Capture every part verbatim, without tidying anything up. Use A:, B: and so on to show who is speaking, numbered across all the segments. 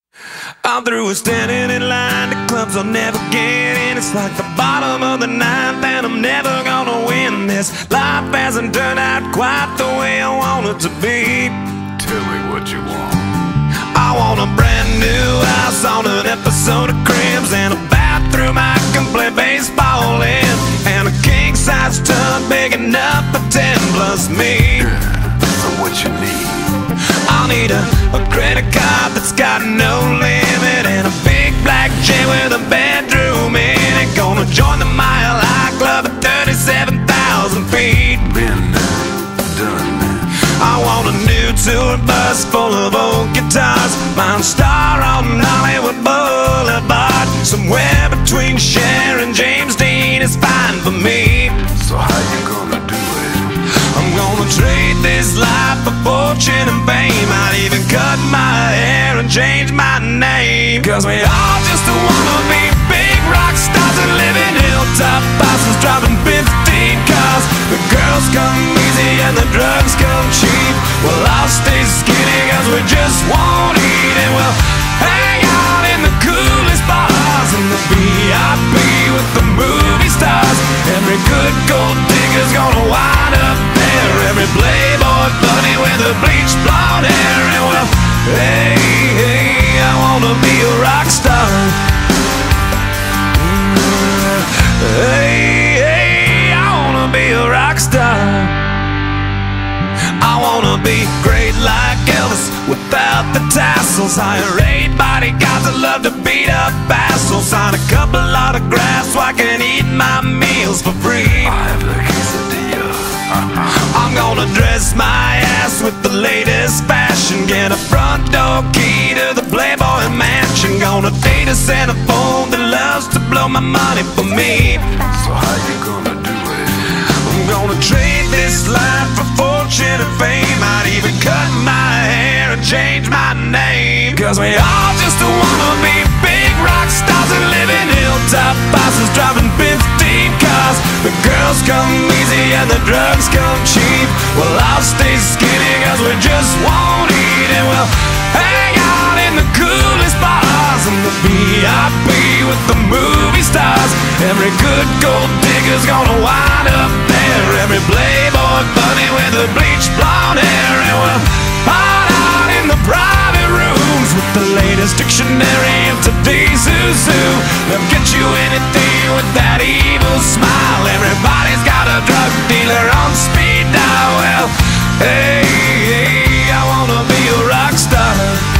A: I'm through with standing in line to clubs I'll never get in. It's like the bottom of the ninth and I'm never gonna win this. Life hasn't turned out quite the way I want it to be.
B: Tell me what you want.
A: I want a brand new house on an episode of Cribs, and a bathroom I can play baseball in, and a king-size tub big enough for ten plus me.
B: So what you need?
A: I'll need a, a credit card that's got no limit, and a big black jet with a bedroom in it. Gonna join the Mile High Club at thirty-seven thousand feet.
B: Been done.
A: I want a new tour bus full of old guitars, Mount Star on Hollywood Boulevard. Somewhere between Cher and James Dean is fine for me.
B: So how you gonna do it?
A: I'm gonna trade this life for fortune and fame. I'd even cut my hair and change my name, 'cause we all just wanna be big rock stars and live in hilltop houses, driving fifteen cars. The girls come easy and the drugs come cheap. Well, I'll stay skinny 'cause we just won't eat, and we'll hang out in the coolest bars in the V I P with the movie stars. Every good gold digger's gonna wind up there, every playboy bunny with a bleached blonde hair. And well, hey, hey, I wanna be a rock star. Hey, hey, I wanna be a rock star. I wanna be great like Elvis without the tassels. Hire eight bodyguards that love to beat up assholes. Sign a couple autographs so I can eat my meals for free.
B: I have the quesadilla.
A: I'm gonna dress my ass with the latest fashion, get a front door key to the Playboy mansion. Gonna date a centerfold that loves to blow my money for me.
B: So how you gonna do it?
A: I'm gonna trade this life for fortune and fame. I'd even cut my hair and change my name, 'cause we all just wanna be big rock stars and live in hilltop houses, driving fifteen cars. The girls come easy and the drugs come cheap. Well, I'll stay skinny 'cause we just won't eat, and we'll hang out in the coolest bars in the V I P with the movie stars. Every good gold digger's gonna wind up there, every playboy bunny with a bleached blonde hair. And we'll hide out in the private rooms with the latest dictionary of today's who's who. They'll get you anything with that evil smile. Everybody's got a drug dealer on speed dial. Well, hey, hey, I wanna be a rock star.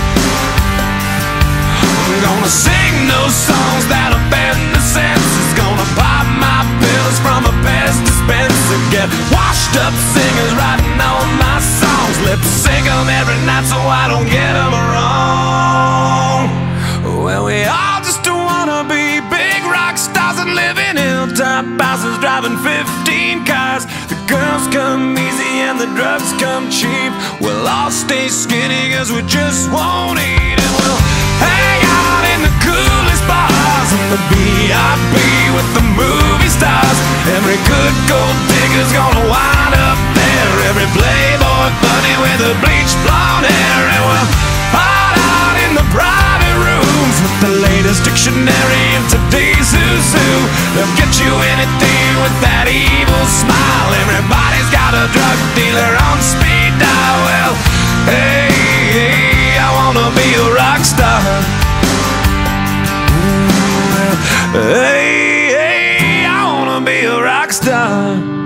A: I'm gonna sing those songs that offend the senses. Gonna pop my pills from a Pez dispenser. Get washed up singers writing all my songs. Lip sync them every night so I don't get them wrong. Well, we all just wanna be big rock stars and live in hilltop houses, driving fifteen cars. The girls come easy and the drugs come cheap. We'll all stay skinny 'cause we just won't eat, and we'll hang out in the coolest bars in the V I P with the movie stars. Every good gold digger's gonna wind up there, every playboy bunny with a bleached blonde hair. And we'll hide out in the private rooms with the latest dictionary of today's who's who. They'll get you anything with that evil smile. Everybody's got a drug dealer on speed dial. Well, hey, hey, I wanna be a rock star. Hey, hey, I wanna be a rock star.